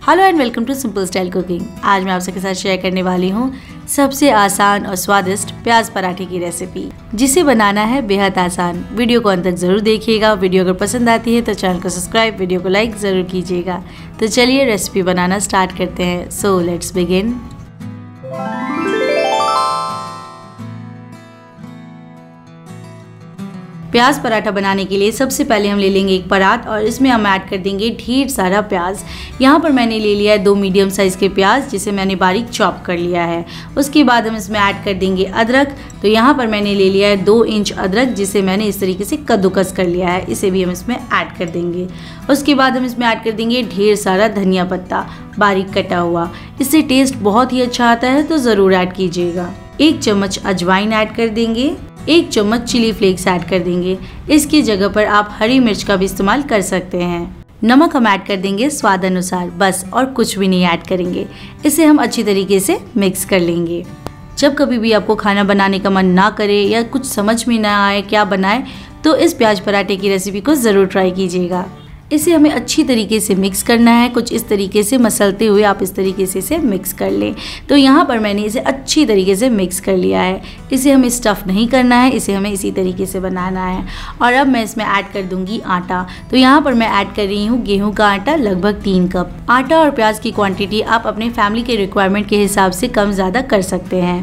Hello and welcome to simple style cooking. आज मैं आप सबके साथ शेयर करने वाली हूँ सबसे आसान और स्वादिष्ट प्याज पराठे की रेसिपी, जिसे बनाना है बेहद आसान। वीडियो को अंत तक जरूर देखिएगा। वीडियो अगर पसंद आती है तो चैनल को सब्सक्राइब, वीडियो को लाइक ज़रूर कीजिएगा। तो चलिए रेसिपी बनाना स्टार्ट करते हैं। So let's begin. प्याज पराठा बनाने के लिए सबसे पहले हम ले लेंगे एक परात और इसमें हम ऐड कर देंगे ढेर सारा प्याज। यहाँ पर मैंने ले लिया है 2 मीडियम साइज़ के प्याज, जिसे मैंने बारीक चॉप कर लिया है। उसके बाद हम इसमें ऐड कर देंगे अदरक। तो यहाँ पर मैंने ले लिया है 2 इंच अदरक, जिसे मैंने इस तरीके से कद्दूकस कर लिया है। इसे भी हम इसमें ऐड कर देंगे। उसके बाद हम इसमें ऐड कर देंगे ढेर सारा धनिया पत्ता बारीक कटा हुआ। इससे टेस्ट बहुत ही अच्छा आता है, तो ज़रूर ऐड कीजिएगा। 1 चम्मच अजवाइन ऐड कर देंगे। 1 चम्मच चिली फ्लेक्स ऐड कर देंगे। इसकी जगह पर आप हरी मिर्च का भी इस्तेमाल कर सकते हैं। नमक हम ऐड कर देंगे स्वाद अनुसार, बस, और कुछ भी नहीं ऐड करेंगे। इसे हम अच्छी तरीके से मिक्स कर लेंगे। जब कभी भी आपको खाना बनाने का मन ना करे या कुछ समझ में ना आए क्या बनाए, तो इस प्याज पराठे की रेसिपी को ज़रूर ट्राई कीजिएगा। इसे हमें अच्छी तरीके से मिक्स करना है। कुछ इस तरीके से मसलते हुए आप इस तरीके से इसे मिक्स कर लें। तो यहाँ पर मैंने इसे अच्छी तरीके से मिक्स कर लिया है। इसे हमें स्टफ़ नहीं करना है, इसे हमें इसी तरीके से बनाना है। और अब मैं इसमें ऐड कर दूंगी आटा। तो यहाँ पर मैं ऐड कर रही हूँ गेहूँ का आटा, लगभग 3 कप। आटा और प्याज की क्वान्टिटी आप अपने फैमिली के रिक्वायरमेंट के हिसाब से कम ज़्यादा कर सकते हैं।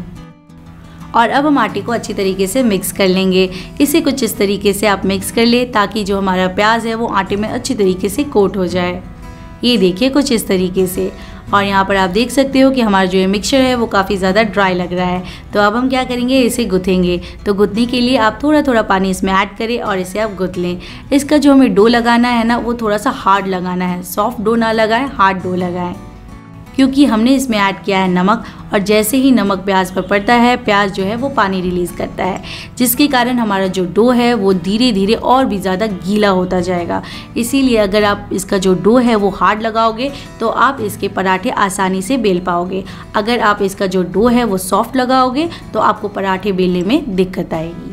और अब हम आटे को अच्छी तरीके से मिक्स कर लेंगे। इसे कुछ इस तरीके से आप मिक्स कर ले, ताकि जो हमारा प्याज है वो आटे में अच्छी तरीके से कोट हो जाए। ये देखिए कुछ इस तरीके से। और यहाँ पर आप देख सकते हो कि हमारा जो ये मिक्सचर है वो काफ़ी ज़्यादा ड्राई लग रहा है। तो अब हम क्या करेंगे, इसे गुथेंगे। तो गुथने के लिए आप थोड़ा थोड़ा पानी इसमें ऐड करें और इसे आप गुथ लें। इसका जो हमें डो लगाना है ना, वो थोड़ा सा हार्ड लगाना है। सॉफ्ट डो ना लगाएं, हार्ड डो लगाएं, क्योंकि हमने इसमें ऐड किया है नमक। और जैसे ही नमक प्याज पर पड़ता है, प्याज जो है वो पानी रिलीज़ करता है, जिसके कारण हमारा जो डो है वो धीरे धीरे और भी ज़्यादा गीला होता जाएगा। इसीलिए अगर आप इसका जो डो है वो हार्ड लगाओगे तो आप इसके पराठे आसानी से बेल पाओगे। अगर आप इसका जो डो है वो सॉफ्ट लगाओगे तो आपको पराठे बेलने में दिक्कत आएगी।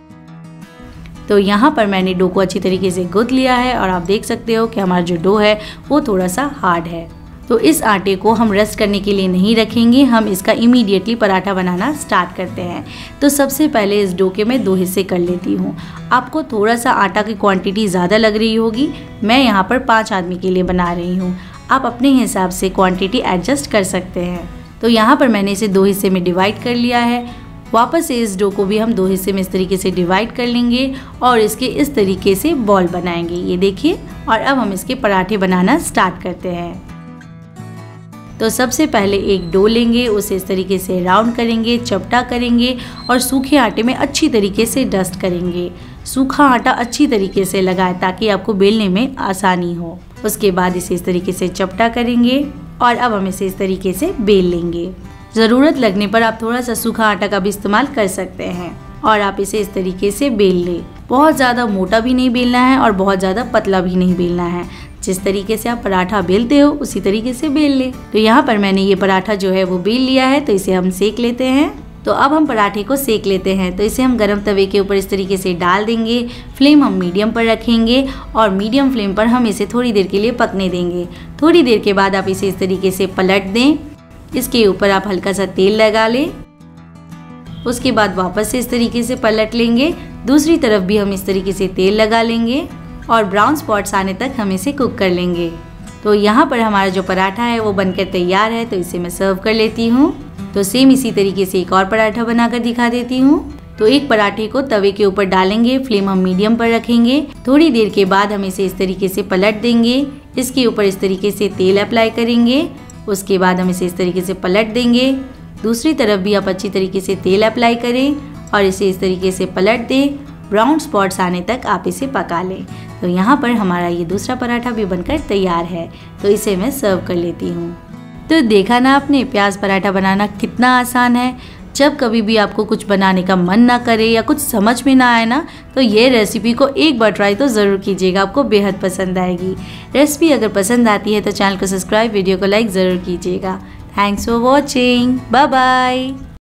तो यहाँ पर मैंने डो को अच्छी तरीके से गूंथ लिया है और आप देख सकते हो कि हमारा जो डो है वो थोड़ा सा हार्ड है। तो इस आटे को हम रेस्ट करने के लिए नहीं रखेंगे, हम इसका इमीडिएटली पराठा बनाना स्टार्ट करते हैं। तो सबसे पहले इस डो के मैं 2 हिस्से कर लेती हूँ। आपको थोड़ा सा आटा की क्वांटिटी ज़्यादा लग रही होगी। मैं यहाँ पर 5 आदमी के लिए बना रही हूँ। आप अपने हिसाब से क्वांटिटी एडजस्ट कर सकते हैं। तो यहाँ पर मैंने इसे 2 हिस्से में डिवाइड कर लिया है। वापस से इस डो को भी हम 2 हिस्से में इस तरीके से डिवाइड कर लेंगे और इसके इस तरीके से बॉल बनाएंगे। ये देखिए। और अब हम इसके पराठे बनाना स्टार्ट करते हैं। तो सबसे पहले एक डो लेंगे, उसे इस तरीके से राउंड करेंगे, चपटा करेंगे और सूखे आटे में अच्छी तरीके से डस्ट करेंगे। सूखा आटा अच्छी तरीके से लगाएं ताकि आपको बेलने में आसानी हो। उसके बाद इसे इस तरीके से चपटा करेंगे और अब हम इसे इस तरीके से बेल लेंगे। ज़रूरत लगने पर आप थोड़ा सा सूखा आटा का भी इस्तेमाल कर सकते हैं और आप इसे इस तरीके से बेल लें। बहुत ज़्यादा मोटा भी नहीं बेलना है और बहुत ज़्यादा पतला भी नहीं बेलना है। जिस तरीके से आप पराठा बेलते हो उसी तरीके से बेल ले। तो यहाँ पर मैंने ये पराठा जो है वो बेल लिया है, तो इसे हम सेक लेते हैं। तो अब हम पराठे को सेक लेते हैं। तो इसे हम गरम तवे के ऊपर इस तरीके से डाल देंगे। फ्लेम हम मीडियम पर रखेंगे और मीडियम फ्लेम पर हम इसे थोड़ी देर के लिए पकने देंगे। थोड़ी देर के बाद आप इसे इस तरीके से पलट दें। इसके ऊपर आप हल्का सा तेल लगा लें। उसके बाद वापस से इस तरीके से पलट लेंगे। दूसरी तरफ भी हम इस तरीके से तेल लगा लेंगे और ब्राउन स्पॉट्स आने तक हम इसे कुक कर लेंगे। तो यहाँ पर हमारा जो पराठा है वो बनकर तैयार है। तो इसे मैं सर्व कर लेती हूँ। तो सेम इसी तरीके से एक और पराठा बनाकर दिखा देती हूँ। तो एक पराठे को तवे के ऊपर डालेंगे, फ्लेम हम मीडियम पर रखेंगे। थोड़ी देर के बाद हम इसे इस तरीके से पलट देंगे। इसके ऊपर इस तरीके से तेल अप्लाई करेंगे। उसके बाद हम इसे इस तरीके से पलट देंगे। दूसरी तरफ भी आप अच्छी तरीके से तेल अप्लाई करें और इसे इस तरीके से पलट दें। ब्राउन स्पॉट्स आने तक आप इसे पका लें। तो यहाँ पर हमारा ये दूसरा पराठा भी बनकर तैयार है। तो इसे मैं सर्व कर लेती हूँ। तो देखा ना आपने, प्याज पराठा बनाना कितना आसान है। जब कभी भी आपको कुछ बनाने का मन ना करे या कुछ समझ में ना आए ना, तो ये रेसिपी को एक बार ट्राई तो ज़रूर कीजिएगा, आपको बेहद पसंद आएगी। रेसिपी अगर पसंद आती है तो चैनल को सब्सक्राइब, वीडियो को लाइक ज़रूर कीजिएगा। Thanks for watching. Bye bye.